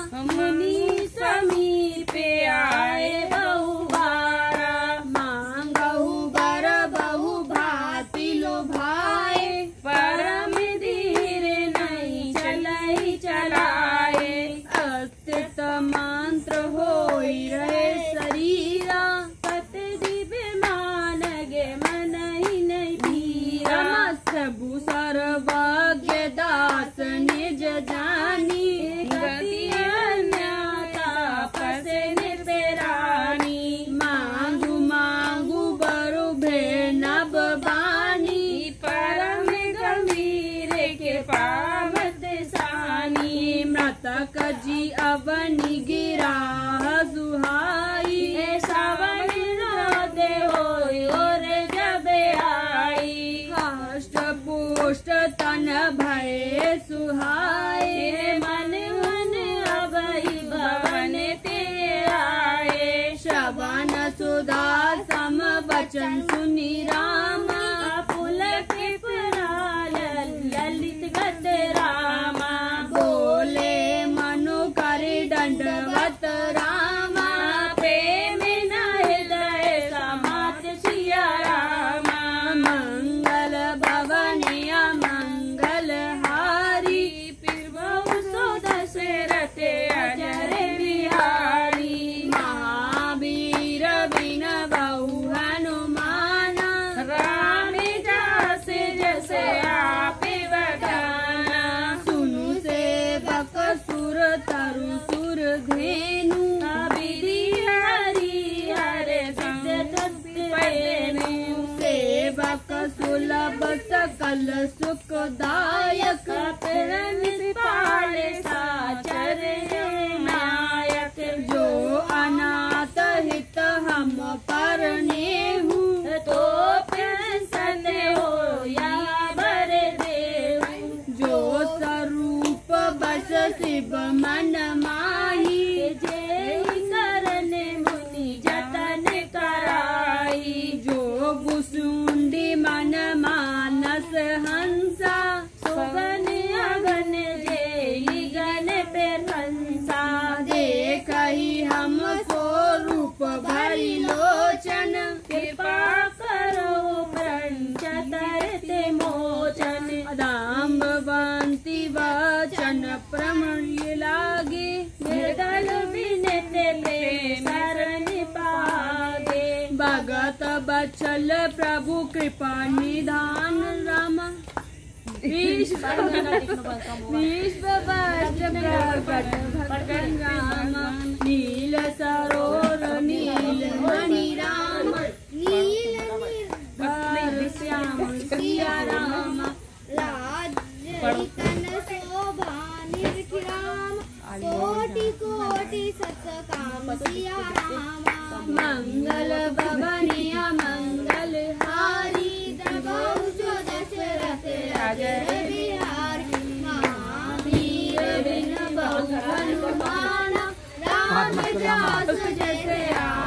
मुनि समीपे आए बहुबारा, मांगहु वर बहु भांति लोभाए, परम धीर नहीं चलहि चलाए। अस्तित मंत्र होई रहे शरीरा, कत दिव्य मान गे मन ही नहीं धीरा। प्रभु सर्वज्ञ दास निज जानी, गति अन्यथा फसे निर्बेरानी। मांगू मांगू बरु भेड़ नभ बानी, परम गंभीर के पावत सानी। मृतक जी अवनि गिरा सुहाई, सावन दे होई और जब आई। हष्ट पुष्ट तन भय सुहाए, मन मन अभय भवन ते आए। श्रवण सुधा सम वचन सुनि रामा, पुलक पुराण ललित गत रामा। बोले मनु करि दंडवत रामा, प्रेम न हृदय समात सिया रामा। मंगल भवनिया मंगल हारी, पिबहु सो दशरथ अजर बिहारी। महावीर बिन बहु हनुमाना, राम दास जैसे आपे बखाना। सुनु सेवक सुर तरु सुर धेनु, विधि हरि हरे सिद्धेनु। सेवक सुलभ सकल सुखदायक, पाल साचर नायक। जो अनाथ हित हम परनेहु, तो प्रसन्न हो या बर देहु। जो स्वरूप बस शिव मन माही, जेहि करन मुनि जतन कराई। जो गुसुंडी मन मानस हंसा, सुगन अगन जेहि गन प्रशंसा। देखहि हम सो रूप भरि लोचन, कृपा करो प्रंच तरते मोचन। दाम्बवंती वचन प्रमणि लागे, निर्दल विनत प्रेम शरण पागे। भगत बचल प्रभु कृपा निधान रामा, विश्व भगवान राम। नील सरोवर नील मणि राम, नील निर्भर श्याम सिया राम। राज्य तन शोभा निर्खिराम, कोटि कोटि सत काम सिया राम। मंगल भवनिया मंगल हारी, द्रवहु जो दशरथ अजर बिहारी। महावीर बिन बहु हनुमाना, राम दास जैसे